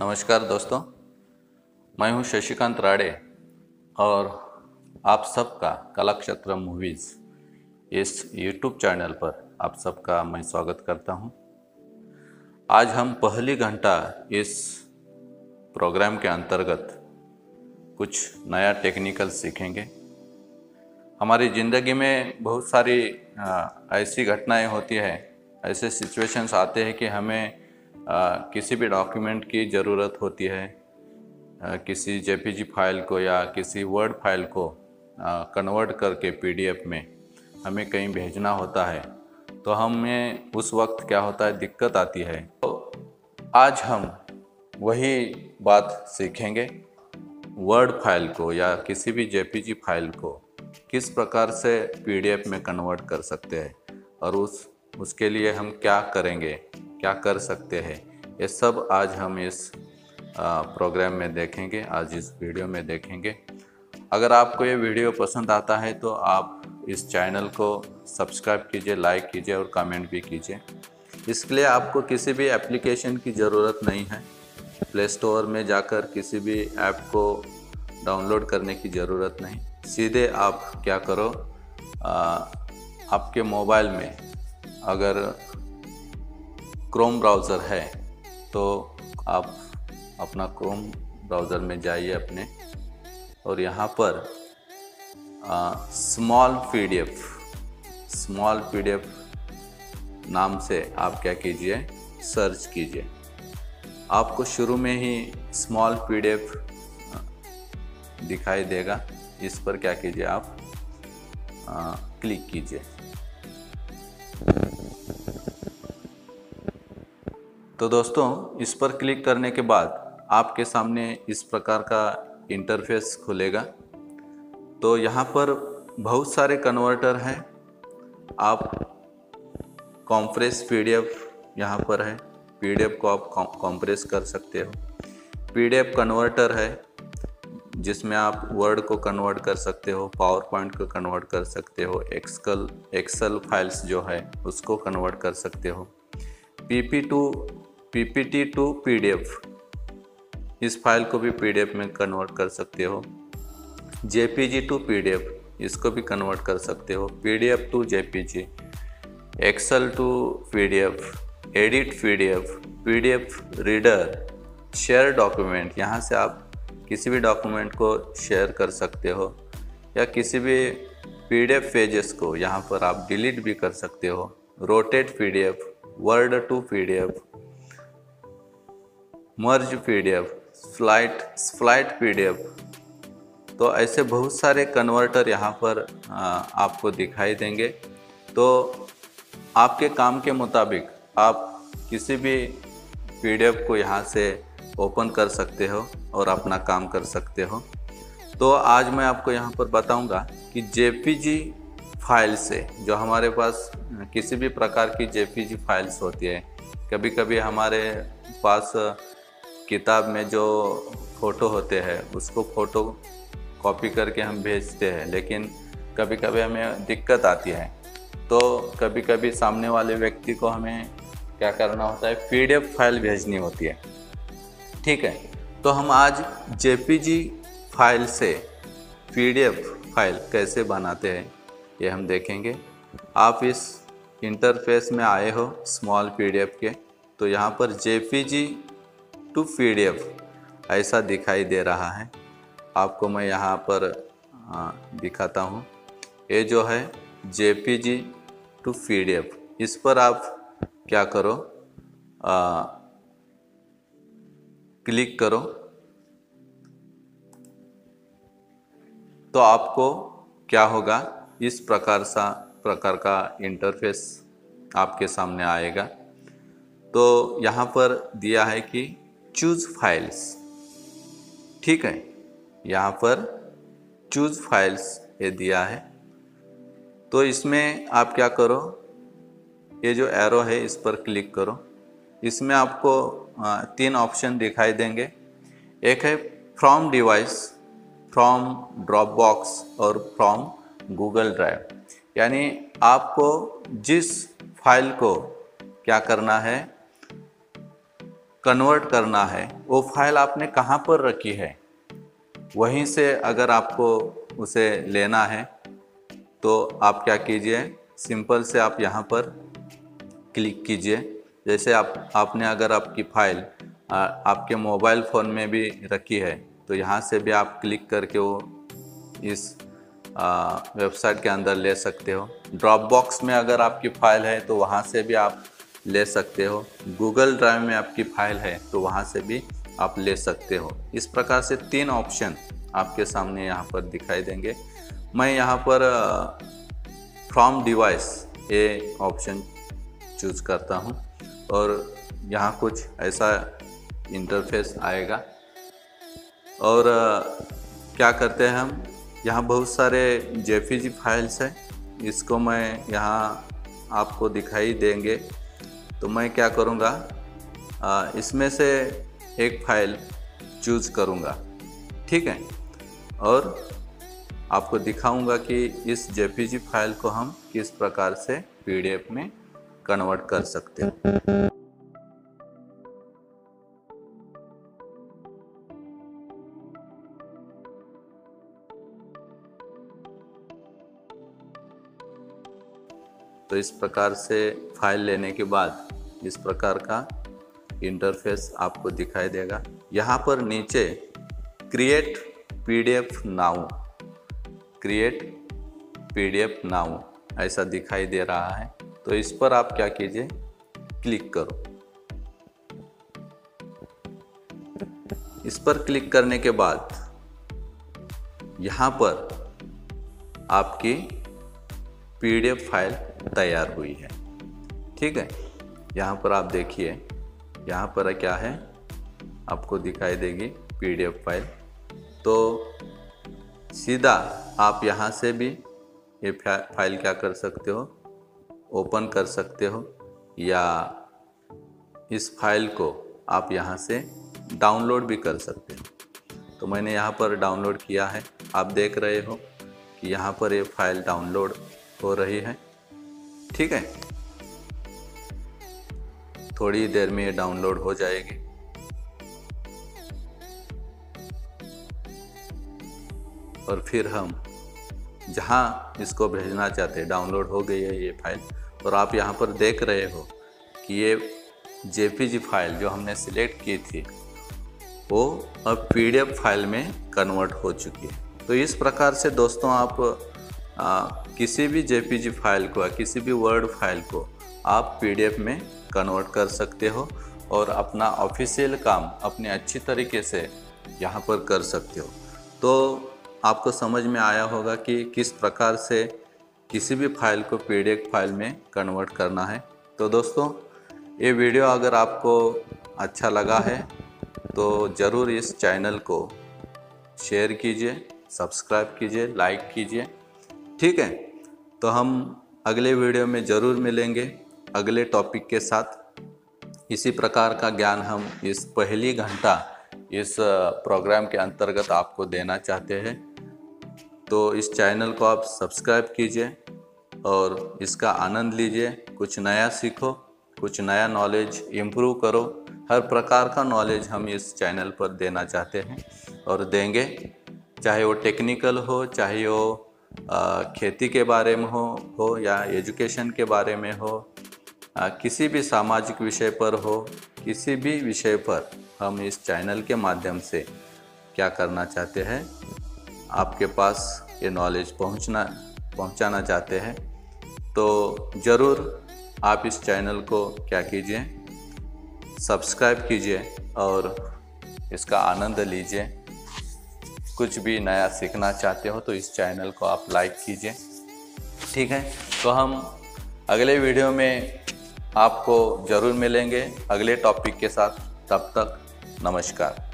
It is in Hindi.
नमस्कार दोस्तों, मैं हूं शशिकांत राडे और आप सबका कलाक्षेत्र मूवीज़ इस यूट्यूब चैनल पर आप सबका मैं स्वागत करता हूं। आज हम पहली घंटा इस प्रोग्राम के अंतर्गत कुछ नया टेक्निकल सीखेंगे। हमारी ज़िंदगी में बहुत सारी ऐसी घटनाएं होती है, ऐसे सिचुएशंस आते हैं कि हमें किसी भी डॉक्यूमेंट की ज़रूरत होती है, किसी जेपीजी फाइल को या किसी वर्ड फाइल को कन्वर्ट करके पीडीएफ में हमें कहीं भेजना होता है, तो हमें उस वक्त क्या होता है, दिक्कत आती है। तो आज हम वही बात सीखेंगे, वर्ड फाइल को या किसी भी जेपीजी फाइल को किस प्रकार से पीडीएफ में कन्वर्ट कर सकते हैं और उसके लिए हम क्या करेंगे, क्या कर सकते हैं, ये सब आज हम इस प्रोग्राम में देखेंगे, आज इस वीडियो में देखेंगे। अगर आपको ये वीडियो पसंद आता है तो आप इस चैनल को सब्सक्राइब कीजिए, लाइक कीजिए और कमेंट भी कीजिए। इसके लिए आपको किसी भी एप्लीकेशन की ज़रूरत नहीं है, प्ले स्टोर में जाकर किसी भी ऐप को डाउनलोड करने की ज़रूरत नहीं। सीधे आप क्या करो, आपके मोबाइल में अगर क्रोम ब्राउज़र है तो आप अपना क्रोम ब्राउज़र में जाइए अपने, और यहाँ पर स्मॉल पीडीएफ नाम से आप क्या कीजिए, सर्च कीजिए। आपको शुरू में ही स्मॉल पीडीएफ दिखाई देगा, इस पर क्या कीजिए, आप क्लिक कीजिए। तो दोस्तों, इस पर क्लिक करने के बाद आपके सामने इस प्रकार का इंटरफेस खुलेगा। तो यहाँ पर बहुत सारे कन्वर्टर हैं। आप कॉम्प्रेस पीडीएफ यहाँ पर है, पीडीएफ को आप कॉम्प्रेस कर सकते हो। पीडीएफ कन्वर्टर है जिसमें आप वर्ड को कन्वर्ट कर सकते हो, पावर पॉइंट को कन्वर्ट कर सकते हो, एक्सेल फाइल्स जो है उसको कन्वर्ट कर सकते हो। पीपीटी टू पीडीएफ, इस फाइल को भी पीडीएफ में कन्वर्ट कर सकते हो। जेपीजी टू पीडीएफ, इसको भी कन्वर्ट कर सकते हो। PDF to JPG, Excel to PDF, edit PDF, PDF reader, share document, यहाँ से आप किसी भी डॉक्यूमेंट को शेयर कर सकते हो, या किसी भी पीडीएफ पेजेस को यहाँ पर आप डिलीट भी कर सकते हो। Rotate PDF, word to PDF, merge PDF, split PDF. तो ऐसे बहुत सारे कन्वर्टर यहाँ पर आपको दिखाई देंगे। तो आपके काम के मुताबिक आप किसी भी पीडीएफ को यहाँ से ओपन कर सकते हो और अपना काम कर सकते हो। तो आज मैं आपको यहाँ पर बताऊँगा कि जेपीजी फाइल से, जो हमारे पास किसी भी प्रकार की जेपीजी फाइल्स होती है, कभी कभी हमारे पास किताब में जो फ़ोटो होते हैं उसको फ़ोटो कॉपी करके हम भेजते हैं, लेकिन कभी कभी हमें दिक्कत आती है। तो कभी कभी सामने वाले व्यक्ति को हमें क्या करना होता है, पीडीएफ फाइल भेजनी होती है। ठीक है, तो हम आज जेपीजी फाइल से पीडीएफ फाइल कैसे बनाते हैं ये हम देखेंगे। आप इस इंटरफेस में आए हो स्मॉल पीडीएफ के, तो यहाँ पर जेपीजी टू पीडीएफ ऐसा दिखाई दे रहा है। आपको मैं यहाँ पर दिखाता हूँ। ये जो है जेपीजी टू पीडीएफ, इस पर आप क्या करो, क्लिक करो, तो आपको क्या होगा, इस प्रकार का इंटरफेस आपके सामने आएगा। तो यहाँ पर दिया है कि चूज फाइल्स, ठीक है, यहाँ पर चूज फाइल्स ये दिया है। तो इसमें आप क्या करो, ये जो एरो है इस पर क्लिक करो। इसमें आपको 3 ऑप्शन दिखाई देंगे। एक है फ्रॉम डिवाइस, फ्रॉम ड्रॉपबॉक्स और फ्रॉम गूगल ड्राइव। यानी आपको जिस फाइल को क्या करना है, कन्वर्ट करना है, वो फाइल आपने कहाँ पर रखी है, वहीं से अगर आपको उसे लेना है तो आप क्या कीजिए, सिंपल से आप यहाँ पर क्लिक कीजिए। जैसे आपने अगर आपकी फाइल आपके मोबाइल फ़ोन में भी रखी है तो यहाँ से भी आप क्लिक करके वो इस वेबसाइट के अंदर ले सकते हो। ड्रॉप बॉक्स में अगर आपकी फ़ाइल है तो वहाँ से भी आप ले सकते हो। गूगल ड्राइव में आपकी फ़ाइल है तो वहाँ से भी आप ले सकते हो। इस प्रकार से 3 ऑप्शन आपके सामने यहाँ पर दिखाई देंगे। मैं यहाँ पर फ्रॉम डिवाइस ये ऑप्शन चूज करता हूँ और यहाँ कुछ ऐसा इंटरफेस आएगा। और क्या करते हैं हम, यहाँ बहुत सारे जेपीजी फाइल्स हैं, इसको मैं यहाँ आपको दिखाई देंगे। तो मैं क्या करूँगा, इसमें से एक फ़ाइल चूज़ करूँगा, ठीक है, और आपको दिखाऊंगा कि इस जेपीजी फाइल को हम किस प्रकार से पीडीएफ में कन्वर्ट कर सकते हैं। तो इस प्रकार से फाइल लेने के बाद इस प्रकार का इंटरफेस आपको दिखाई देगा। यहाँ पर नीचे create PDF now, create PDF now ऐसा दिखाई दे रहा है। तो इस पर आप क्या कीजिए, क्लिक करो। इस पर क्लिक करने के बाद यहाँ पर आपकी पीडीएफ फाइल तैयार हुई है, ठीक है। यहाँ पर आप देखिए, यहाँ पर क्या है, आपको दिखाई देगी पीडीएफ फाइल। तो सीधा आप यहाँ से भी ये फाइल क्या कर सकते हो, ओपन कर सकते हो, या इस फाइल को आप यहाँ से डाउनलोड भी कर सकते हो। तो मैंने यहाँ पर डाउनलोड किया है, आप देख रहे हो कि यहाँ पर ये फाइल डाउनलोड हो रही है, ठीक है। थोड़ी देर में ये डाउनलोड हो जाएगी। और फिर हम जहाँ इसको भेजना चाहते हैं, डाउनलोड हो गई है ये फाइल, और आप यहाँ पर देख रहे हो कि ये जेपीजी फाइल जो हमने सिलेक्ट की थी वो अब पीडीएफ फाइल में कन्वर्ट हो चुकी है। तो इस प्रकार से दोस्तों आप किसी भी जेपीजी फाइल को, किसी भी वर्ड फाइल को आप पीडीएफ में कन्वर्ट कर सकते हो और अपना ऑफिशियल काम अपने अच्छी तरीके से यहाँ पर कर सकते हो। तो आपको समझ में आया होगा कि किस प्रकार से किसी भी फाइल को पीडीएफ फाइल में कन्वर्ट करना है। तो दोस्तों ये वीडियो अगर आपको अच्छा लगा है तो ज़रूर इस चैनल को शेयर कीजिए, सब्सक्राइब कीजिए, लाइक कीजिए, ठीक है। तो हम अगले वीडियो में ज़रूर मिलेंगे अगले टॉपिक के साथ। इसी प्रकार का ज्ञान हम इस पहली घंटा इस प्रोग्राम के अंतर्गत आपको देना चाहते हैं। तो इस चैनल को आप सब्सक्राइब कीजिए और इसका आनंद लीजिए, कुछ नया सीखो, कुछ नया नॉलेज इम्प्रूव करो। हर प्रकार का नॉलेज हम इस चैनल पर देना चाहते हैं और देंगे, चाहे वो टेक्निकल हो, चाहे वो खेती के बारे में हो या एजुकेशन के बारे में हो, किसी भी सामाजिक विषय पर हो, किसी भी विषय पर हम इस चैनल के माध्यम से क्या करना चाहते हैं, आपके पास ये नॉलेज पहुंचाना चाहते हैं। तो ज़रूर आप इस चैनल को क्या कीजिए, सब्सक्राइब कीजिए और इसका आनंद लीजिए। कुछ भी नया सीखना चाहते हो तो इस चैनल को आप लाइक कीजिए, ठीक है। तो हम अगले वीडियो में आपको ज़रूर मिलेंगे अगले टॉपिक के साथ। तब तक नमस्कार।